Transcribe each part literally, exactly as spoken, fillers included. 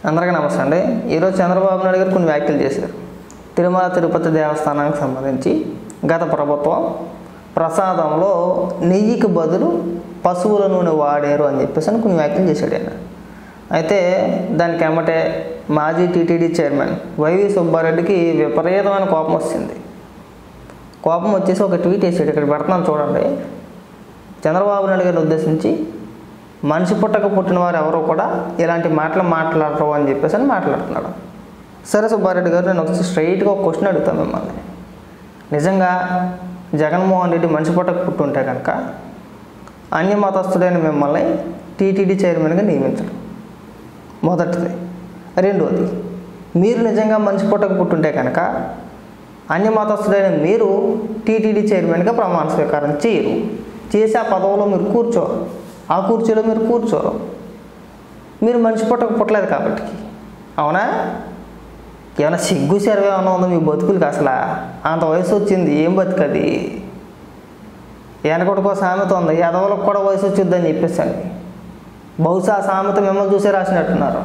అందరికీ నమస్తే అండి. ఈరోజు చంద్రబాబు నాయుడు గారు కొన్ని వ్యాఖ్యలు చేశారు. తిరుమల తిరుపతి దేవస్థానానికి సంబంధించి గత ప్రభుత్వం ప్రసాదంలో నెయ్యికి బదులు పశువుల నూనె వాడారు అని చెప్పేసి అని కొన్ని వ్యాఖ్యలు చేశాడు ఆయన. అయితే దానికి ఎమ్మటే మాజీ టీటీడీ చైర్మన్ వైవి సుబ్బారెడ్డికి విపరీతమైన కోపం వచ్చింది. కోపం వచ్చేసి ఒక ట్వీట్ వేసాడు. ఇక్కడ పెడుతున్నాను చూడండి. చంద్రబాబు నాయుడు గారిని ఉద్దేశించి మనిషి పుట్టక పుట్టిన వారు ఎవరో కూడా ఇలాంటి మాటలు మాట్లాడరు అని చెప్పేసి అని మాట్లాడుతున్నాడు. సరే సుబ్బారెడ్డి గారు, నేను ఒకసారి స్ట్రైట్గా ఒక క్వశ్చన్ అడుగుతాను మిమ్మల్ని. నిజంగా జగన్మోహన్ రెడ్డి మనిషి పుట్టక పుట్టుంటే కనుక అన్య మతస్థుడైన మిమ్మల్ని టీటీడీ చైర్మన్గా నియమించడం మొదటిది. రెండవది, మీరు నిజంగా మనిషి పుట్టక పుట్టుంటే కనుక అన్య మతస్థుడైన మీరు టీటీడీ చైర్మన్గా ప్రమాణ స్వీకారం చేయరు. చేసి ఆ పదవిలో మీరు కూర్చోరు, ఆ కుర్చీలో మీరు కూర్చోరు. మీరు మనిషి పుట్టక పుట్టలేదు కాబట్టి. అవునా? ఏమైనా సిగ్గు సర్వే ఏమైనా ఉందో మీ బతుకులకి? అసలు అంత వయసు వచ్చింది, ఏం బతుకది? వెనకటికో సామెత ఉంది, ఎదవలకు కూడా వయసు వచ్చిద్దని చెప్పేసండి. బహుశా ఆ సామెత మిమ్మల్ని చూసే రాసినట్టున్నారు.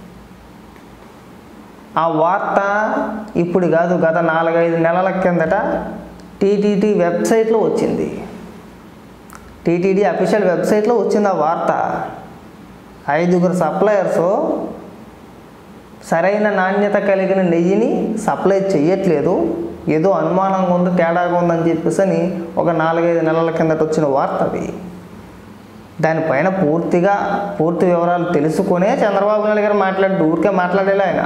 ఆ వార్త ఇప్పుడు కాదు, గత నాలుగైదు నెలల కిందట టీటీడీ వెబ్సైట్లో వచ్చింది. టీటీడీ అఫీషియల్ వెబ్సైట్లో వచ్చింది ఆ వార్త. ఐదుగురు సప్లయర్స్ సరైన నాణ్యత కలిగిన నెయ్యిని సప్లై చేయట్లేదు, ఏదో అనుమానంగా ఉంది, తేడాగా ఉందని చెప్పేసి అని ఒక నాలుగైదు నెలల కిందట వచ్చిన వార్త అది. దానిపైన పూర్తిగా పూర్తి వివరాలు తెలుసుకునే చంద్రబాబు నాయుడు గారు మాట్లాడి ఊరికే మాట్లాడేలా ఆయన.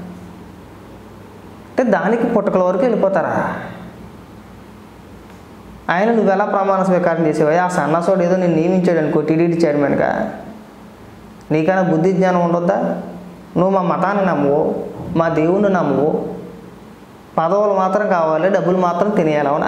అంటే దానికి పుట్టకల వరకు వెళ్ళిపోతారా? ఆయన నువ్వు ఎలా ప్రమాణ స్వీకారం చేసేవా? ఆ సన్నాసోడు ఏదో నేను నియమించాడు అనుకో టీటీడీ చైర్మన్గా, నీకైనా బుద్ధి జ్ఞానం ఉండొద్దా? నువ్వు మా మతాన్ని నమ్మవు, మా దేవుణ్ణి నమ్మవు, పదవులు మాత్రం కావాలి, డబ్బులు మాత్రం తినేయాలి. అవునా?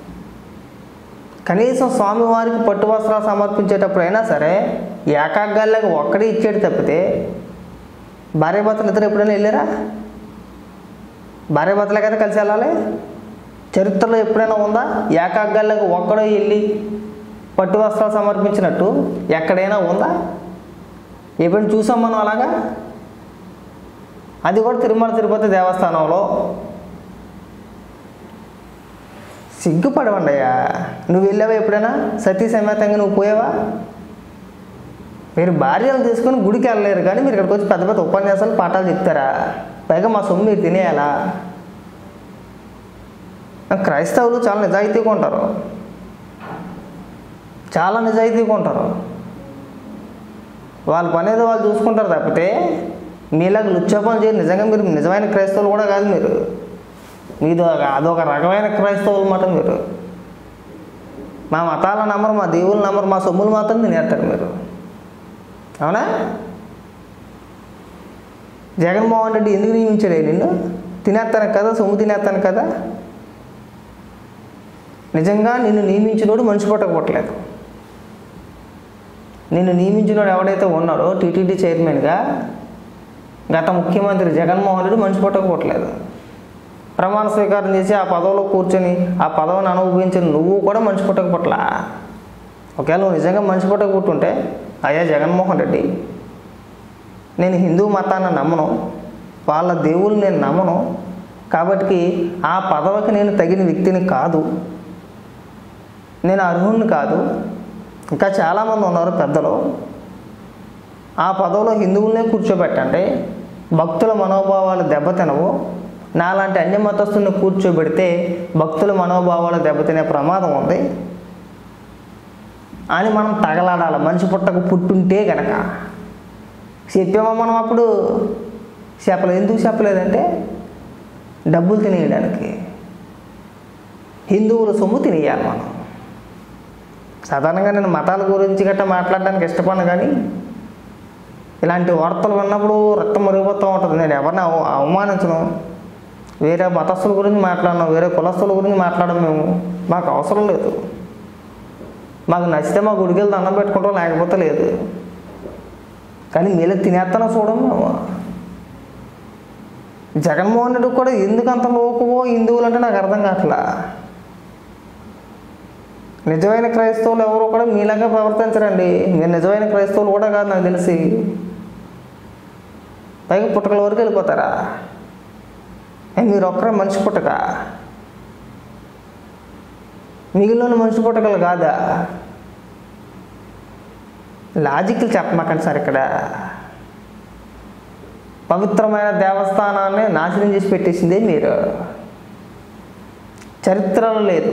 కనీసం స్వామివారికి పట్టు వస్త్రాలు సమర్పించేటప్పుడు అయినా సరే ఏకాగ్గాళ్ళకి ఒక్కడే ఇచ్చేది తప్పితే భార్యాభర్తలు ఇద్దరు ఎప్పుడైనా వెళ్ళారా? భార్యాభర్తలే కదా కలిసి వెళ్ళాలి. చరిత్రలో ఎప్పుడైనా ఉందా ఏకాగ్గాళ్ళకి ఒక్కడో వెళ్ళి పట్టు వస్త్రాలు సమర్పించినట్టు? ఎక్కడైనా ఉందా? ఎప్పుడైనా చూసాం మనం అలాగా? అది కూడా తిరుమల తిరుపతి దేవస్థానంలో. సిగ్గుపడవండి అయ్యా. నువ్వు వెళ్ళావా ఎప్పుడైనా? సతీ సమేతంగా నువ్వు పోయావా? మీరు భార్యలు తీసుకొని గుడికి వెళ్ళలేరు, కానీ మీరు ఇక్కడికి వచ్చి పెద్ద పెద్ద ఉపన్యాసాలు పాఠాలు చెప్తారా? పైగా మా సొమ్ము మీరు తినేయాలా? క్రైస్తవులు చాలా నిజాయితీగా ఉంటారు, చాలా నిజాయితీగా ఉంటారు. వాళ్ళ పని ఏదో వాళ్ళు చూసుకుంటారు తప్పితే మీలాగా లుచ్చపని చేయరు. నిజంగా మీరు నిజమైన క్రైస్తవులు కూడా కాదు. మీరు మీదో అదొక రకమైన క్రైస్తవులు మాట. మీరు మా మతాల నమ్మరు, మా దేవుళ్ళు నమ్మరు, మా సొమ్ములు మాత్రం తినేస్తారు మీరు. అవునా? జగన్మోహన్ రెడ్డి ఎందుకు నియమించాడే నిన్ను? తినేస్తాను కదా, సొమ్ము తినేస్తాను కదా. నిజంగా నిన్ను నియమించినోడు మనిషి పుట్టకపోవట్లేదు. నిన్ను నియమించినోడు ఎవడైతే ఉన్నాడో టీటీడీ చైర్మన్గా గత ముఖ్యమంత్రి జగన్మోహన్ రెడ్డి మనిషి పుట్టకపోవట్లేదు. ప్రమాణ స్వీకారం చేసి ఆ పదవిలో కూర్చొని ఆ పదవిని అనుభవించిన నువ్వు కూడా మనిషి పుట్టకపోట్లా. ఒకవేళ నువ్వు నిజంగా మనిషి పుట్టకపోతుంటే, అయ్యా జగన్మోహన్ రెడ్డి, నేను హిందూ మతాన్ని నమ్మను, వాళ్ళ దేవుళ్ళు నేను నమ్మను, కాబట్టి ఆ పదవికి నేను తగిన వ్యక్తిని కాదు, నేను అర్హుణ్ణి కాదు, ఇంకా చాలామంది ఉన్నారు పెద్దలు, ఆ పదవిలో హిందువులనే కూర్చోబెట్టండి, భక్తుల మనోభావాలు దెబ్బతినవు, నాలాంటి అన్య మతస్థుల్ని కూర్చోబెడితే భక్తుల మనోభావాలు దెబ్బతినే ప్రమాదం ఉంది అని మనం తగలాడాలి. మనిషి పుట్టకు పుట్టుంటే కనుక చెప్పామా మనం? అప్పుడు చెప్పలేదు. ఎందుకు చెప్పలేదంటే డబ్బులు తినేయడానికి, హిందువుల సొమ్ము తినేయాలి మనం. సాధారణంగా నేను మతాల గురించి గట్టా మాట్లాడడానికి ఇష్టపడను, కానీ ఇలాంటి వార్తలు విన్నప్పుడు రక్తం మరిగిపోతూ ఉంటుంది. నేను ఎవరిని అవ అవమానించను, వేరే మతస్థుల గురించి మాట్లాడను, వేరే కులస్తుల గురించి మాట్లాడము. మేము మాకు అవసరం లేదు. మాకు నచ్చితే మా గుడికి వెళ్ళి దండం పెట్టుకుంటాం, లేకపోతే లేదు. కానీ మీలో తినేస్తానో చూడము మేము. జగన్మోహన్ రెడ్డి కూడా ఎందుకు అంత లోకువో హిందువులు అంటే నాకు అర్థం కావట్లా. నిజమైన క్రైస్తవులు ఎవరు కూడా మీలాగా ప్రవర్తించరండి. మీరు నిజమైన క్రైస్తవులు కూడా కాదు నాకు తెలిసి. పైగా పుట్టకల వరకు వెళ్ళిపోతారా? మీరు ఒక్కరే మనిషి పుట్టక, మిగిలిన మనిషి పుట్టకలు కాదా? లాజిక్లు చెప్పమాకండి సార్. ఇక్కడ పవిత్రమైన దేవస్థానాన్ని నాశనం చేసి పెట్టేసిందే మీరు. చరిత్రలో లేదు.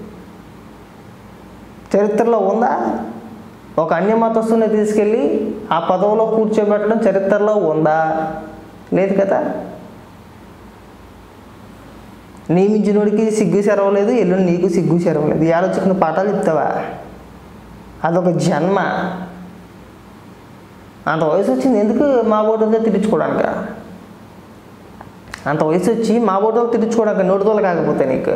చరిత్రలో ఉందా? ఒక అన్య మతస్థుని తీసుకెళ్ళి ఆ పదవిలో కూర్చోబెట్టడం చరిత్రలో ఉందా? లేదు కదా. నియమించినోడికి సిగ్గు సెరవలేదు, ఎల్లుండి నీకు సిగ్గు సెరవలేదు. ఈ ఆలోచన పాఠాలు చెప్తావా? అదొక జన్మ. అంత వయసు వచ్చింది ఎందుకు మా బోటలతో తిట్టించుకోవడానిక? అంత వయసు వచ్చి మా బోటలు తిట్టించుకోవడానికి నోటితోలు కాకపోతే నీకు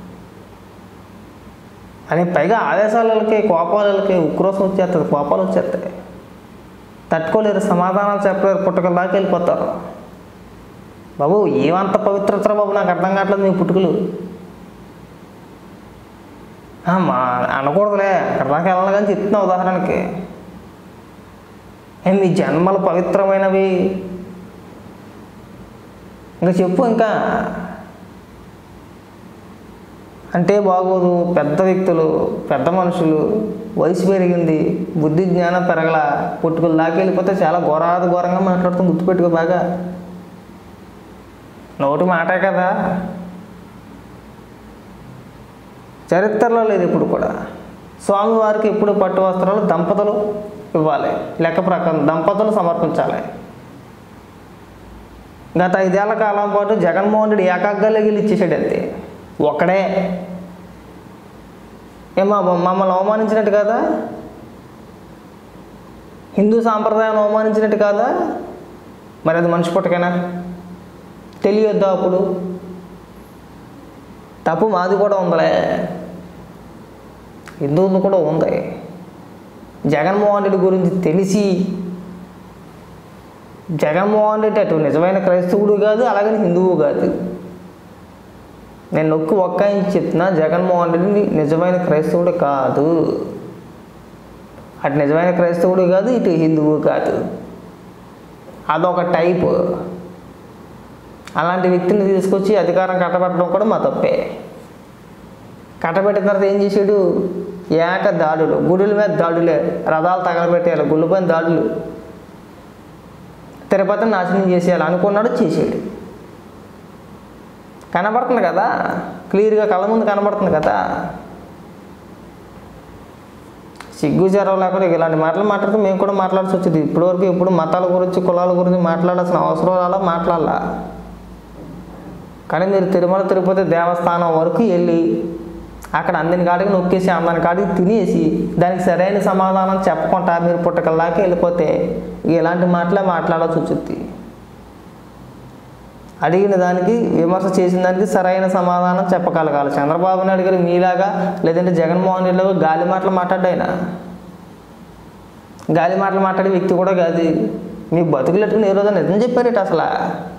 అని పైగా ఆవేశాలకి, కోపాలకి ఉక్రోషం వచ్చేస్తుంది, కోపాలు వచ్చేస్తాయి. తట్టుకోలేరు, సమాధానాలు చెప్పలేరు, పుట్టుకల దాకా వెళ్ళిపోతారు. బాబు ఏమంత పవిత్రత బాబు, నాకు అర్థం కావట్లేదు మీ పుట్టుకలు. మా అనకూడదులే, అక్కడ దాకా వెళ్ళాలి కానీ చెప్తున్నా ఉదాహరణకి. మీ జన్మలు పవిత్రమైనవి ఇంకా చెప్పు. ఇంకా అంటే బాగోదు. పెద్ద వ్యక్తులు, పెద్ద మనుషులు, వయసు పెరిగింది, బుద్ధి జ్ఞానం పెరగల, పుట్టుకలు దాకా వెళ్ళిపోతే చాలా ఘోరాది ఘోరంగా మాట్లాడుతూ గుర్తుపెట్టుకో బాగా. నోటి మాటే కదా, చరిత్రలో లేదు ఇప్పుడు కూడా. స్వామివారికి ఎప్పుడు పట్టు వస్త్రాలు దంపతులు ఇవ్వాలి, లెక్క ప్రకారం దంపతులు సమర్పించాలి. గత ఐదేళ్ల కాలం పాటు జగన్మోహన్ రెడ్డి ఏకాగ్రలకి వెళ్ళి ఇచ్చేసాడు అంతే, ఒక్కడే. ఏమో మమ్మల్ని అవమానించినట్టు కాదా? హిందూ సాంప్రదాయాన్ని అవమానించినట్టు కాదా? మరి అది మనిషి పుట్టకైనా తెలియొద్దా? అప్పుడు తప్పు మాది కూడా ఉందిలే, హిందువులు కూడా ఉంది. జగన్మోహన్ రెడ్డి గురించి తెలిసి, జగన్మోహన్ రెడ్డి అటు నిజమైన క్రైస్తవుడు కాదు, అలాగని హిందువు కాదు. నేను నొక్కి ఒక్కాయించి చెప్తున్నా, జగన్మోహన్ రెడ్డి నిజమైన క్రైస్తవుడు కాదు. అటు నిజమైన క్రైస్తవుడు కాదు, ఇటు హిందువు కాదు. అదొక టైపు. అలాంటి వ్యక్తిని తీసుకొచ్చి అధికారం కట్టబెట్టడం కూడా మా తప్పే. కట్టబెట్టిన తర్వాత ఏం చేసాడు? ఏక దాడులు, గుడుల మీద దాడులే, రథాలు తగలబెట్టేయాలి, గుళ్ళపైన దాడులు, తిరుపతిని నాశనం చేసేయాలి అనుకున్నాడు, చేసాడు. కనబడుతుంది కదా, క్లియర్గా కళ్ళ ముందు కనబడుతుంది కదా. సిగ్గు జరవ లేకుండా ఇలాంటి మాటలు మాట్లాడితే మేము కూడా మాట్లాడాల్సి వచ్చింది. ఇప్పటివరకు ఎప్పుడు మతాల గురించి, కులాల గురించి మాట్లాడాల్సిన అవసరం అలా మాట్లాడాల. కానీ మీరు తిరుమల తిరుపతి దేవస్థానం వరకు వెళ్ళి అక్కడ అందని కాడికి నొక్కేసి అందని కాడికి తినేసి దానికి సరైన సమాధానం చెప్పకుండా మీరు పుట్టకల దాకా వెళ్ళిపోతే ఇలాంటి మాటలే మాట్లాడాల్సి వచ్చింది. అడిగిన దానికి, విమర్శ చేసిన దానికి సరైన సమాధానం చెప్పగలగాలి. చంద్రబాబు నాయుడు గారు మీలాగా, లేదంటే జగన్మోహన్ రెడ్డి లాగా గాలి మాటలు మాట్లాడాయన. గాలి మాటలు మాట్లాడే వ్యక్తి కూడా కాదు. మీ బతుకులెట్టుకుని ఏ రోజు నిజం చెప్పారేట అసలు.